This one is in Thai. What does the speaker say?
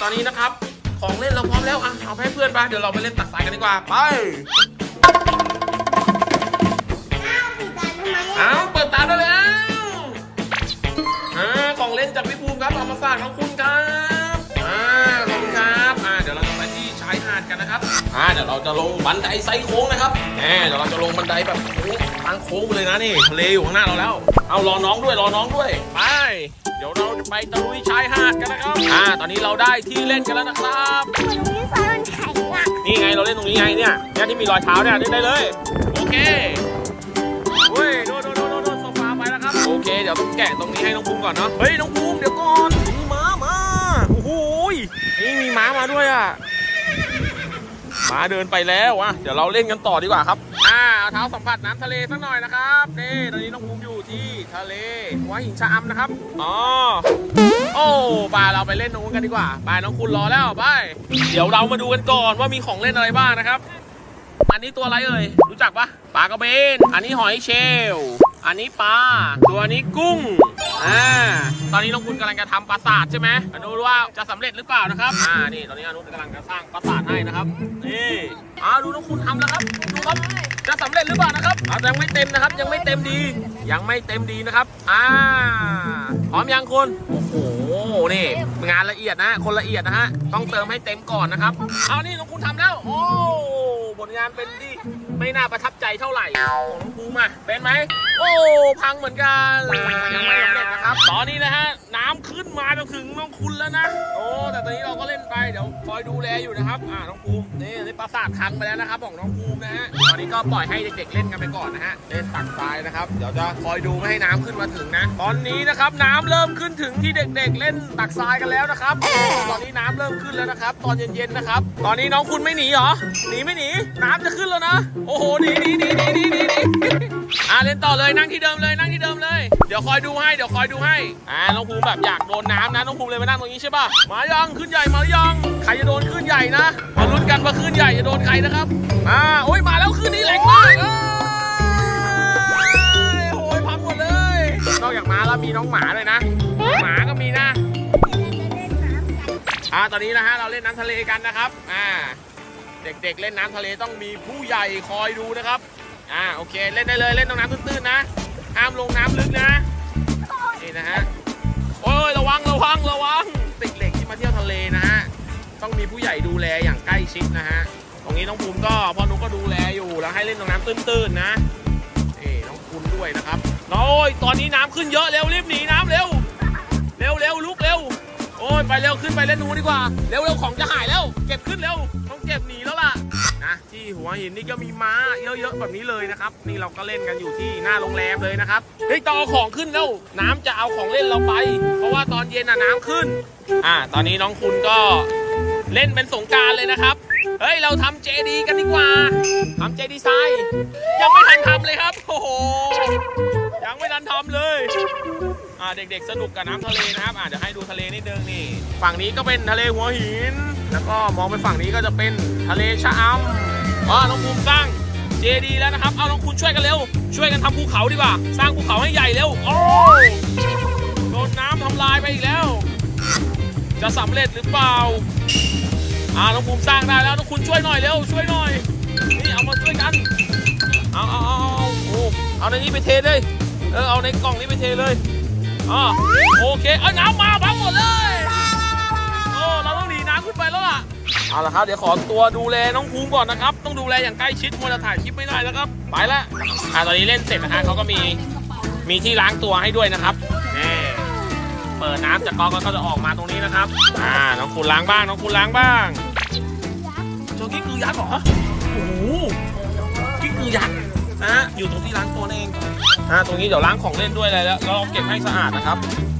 ตอนนี้นะครับของเล่นเราพร้อมแล้วเอาให้เพื่อนไปเดี๋ยวเราไปเล่นตักทรายกันดีกว่าไปเปิดตาได้แล้วของเล่นจากพี่ภูมิครับเอามาฝากน้องคุณครับขอบคุณครับเดี๋ยวเราจะไปที่ชายหาดกันนะครับเดี๋ยวเราจะลงบันไดไซโค้งนะครับเดี๋ยวเราจะลงบันไดแบบทางโค้งเลยนะนี่ทะเลอยู่ข้างหน้าเราแล้วเอารอน้องด้วยไปเดี๋ยวเราจะไปตะลุยชายหาดกันนะครับตอนนี้เราได้ที่เล่นกันแล้วนะครับนี่ไงเราเล่นตรงนี้ไงเนี่ยที่มีรอยเท้าเนี่ยเล่นได้เลยโอเคโดนโซฟาไปแล้วครับโอเคเดี๋ยวต้องแกะตรงนี้ให้น้องภูมิก่อนเนาะเฮ้ยน้องภูมิเดี๋ยวก่อนมีม้ามาโอ้โหนี่มีม้ามาด้วยม้าเดินไปแล้วเดี๋ยวเราเล่นกันต่อดีกว่าครับเอาเท้าสัมผัสน้ำทะเลสักหน่อยนะครับนี่ตอนนี้น้องภูมิอยู่ที่ทะเลหัวหินชะอำนะครับโอ้ป่าเราไปเล่นตรงนู้นกันดีกว่าป่าน้องคุณรอแล้วไปเดี๋ยวเรามาดูกันก่อนว่ามีของเล่นอะไรบ้างนะครับอันนี้ตัวอะไรเอ่ยรู้จักปะปลากระเบนอันนี้หอยเชลล์อันนี้ปลาตัวนี้กุ้งตอนนี้น้องคุณกำลังจะทำปราสาทใช่ไหมมาดูว่าจะสำเร็จหรือเปล่านะครับนี่ตอนนี้อนุกำลังจะสร้างปราสาทให้นะครับนี่ดูน้องคุณทำแล้วครับดูครับจะสำเร็จหรือเปล่านะครับยังไม่เต็มนะครับยังไม่เต็มดีนะครับพร้อมยังคุณโอ้โหนี่งานละเอียดนะคนละเอียดนะฮะต้องเติมให้เต็มก่อนนะครับนี่น้องคุณทำแล้วโอ้ผลงานเป็นที่ไม่น่าประทับใจเท่าไหร่ของน้องภูมิเป็นไหมโอ้พังเหมือนกันยังไม่สำเร็จนะครับตอนนี้นะฮะน้ำขึ้นมาจนถึงน้องคุณแล้วนะแต่ตอนนี้เราก็เล่นไปเดี๋ยวคอยดูแลอยู่นะครับน้องภูมินี่ปราสาทพังไปแล้วนะครับของน้องภูมินะฮะตอนนี้ก็ปล่อยให้เด็กๆเล่นกันไปก่อนนะฮะเล่นตักทรายนะครับเดี๋ยวจะคอยดูไม่ให้น้ำขึ้นมาถึงนะตอนนี้นะครับน้ำเริ่มขึ้นถึงที่เด็กๆเล่นตักทรายกันแล้วนะครับตอนนี้น้ำเริ่มขึ้นแล้วนะครับตอนเย็นๆนะครับตอนนี้น้องคุณไม่หนีเหรอไม่หนีน้ำจะขึ้นแล้วนะโอ้โหหนีเล่นต่อเลยนั่งที่เดิมเลยเดี๋ยวคอยดูให้น้องภูมิแบบอยากโดนน้ำนะน้องภูมิเลยมานั่งตรงนี้ใช่ป่ะมายังขึ้นใหญ่มายังใครจะโดนขึ้นใหญ่นะมาลุ้นกันว่าขึ้นใหญ่จะโดนใครนะครับโอ้ยมาแล้วขึ้นนี้แรงมากโอ้ยพังหมดเลยนอกจากม้าแล้วมีน้องหมาเลยนะหมาก็มีนะตอนนี้นะฮะเราเล่นน้ำทะเลกันนะครับเด็กๆเล่นน้ำทะเลต้องมีผู้ใหญ่คอยดูนะครับโอเคเล่นได้เลยเล่นตรงน้ำตื้นๆนะห้ามลงน้ำลึกนะนี่นะฮะโอ้ยระวังเด็กๆที่มาเที่ยวทะเลนะฮะต้องมีผู้ใหญ่ดูแลอย่างใกล้ชิดนะฮะตรงนี้น้องภูมิก็พ่อนุ๊กก็ดูแลอยู่แล้วให้เล่นตรงน้ำตื้นๆนะน้องคุณด้วยนะครับโอ้ยตอนนี้น้ำขึ้นเยอะเร็วรีบหนีน้ำเร็วลุกเร็วโอ้ยไปเร็วขึ้นไปเล่นนู้นดีกว่าเร็วของจะหายแล้วเก็บขึ้นเร็วต้องเก็บหนีแล้วล่ะนะที่หัวหินนี่ก็มีม้าเยอะๆแบบนี้เลยนะครับนี่เราก็เล่นกันอยู่ที่หน้าโรงแรมเลยนะครับต้องเอาของขึ้นแล้วน้ำจะเอาของเล่นเราไปเพราะว่าตอนเย็นน้ำขึ้นตอนนี้น้องคุณก็เล่นเป็นสงกรานต์เลยนะครับเราทำเจดีกันดีกว่าทำเจดีไซน์ยังไม่ทันทำเลยครับโอ้โหยังไม่ทันทำเลยเด็กๆสนุกกับน้ำทะเลนะครับเดี๋ยวให้ดูทะเลนิดนึงนี่ฝั่งนี้ก็เป็นทะเลหัวหินแล้วก็มองไปฝั่งนี้ก็จะเป็นทะเลชะอำน้องภูมิสร้างเจดีแล้วนะครับเอาน้องคุณช่วยกันเร็วช่วยกันทำภูเขาดีกว่าสร้างภูเขาให้ใหญ่เร็วโอ้โดนน้ำทำลายไปอีกแล้วจะสำเร็จหรือเปล่าน้องภูมิสร้างได้แล้วน้องคุณช่วยหน่อยเร็วช่วยหน่อยนี่เอามาช่วยกันเอาในนี้ไปเทเลยเอาในกล่องนี้ไปเทเลยโอเคน้ำมาพังหมดเลยเราต้องหนีน้ำขึ้นไปแล้วล่ะเอาละครับเดี๋ยวขอตัวดูแลน้องภูมิก่อนนะครับต้องดูแลอย่างใกล้ชิดมัวจะถ่ายคลิปไม่ได้แล้วครับไปละตอนนี้เล่นเสร็จนะฮะเขาก็มีที่ล้างตัวให้ด้วยนะครับเปิดน้ำจากก๊อกก็จะออกมาตรงนี้นะครับน้องคุณล้างบ้างเจ้ากิ๊กกือยักษ์เหรอโอ้โหกิ๊กกือยักษ์อยู่ตรงที่ล้างตัวเองตรงนี้เดี๋ยวล้างของเล่นด้วยอะไรแล้วเราเก็บให้สะอาดนะครับ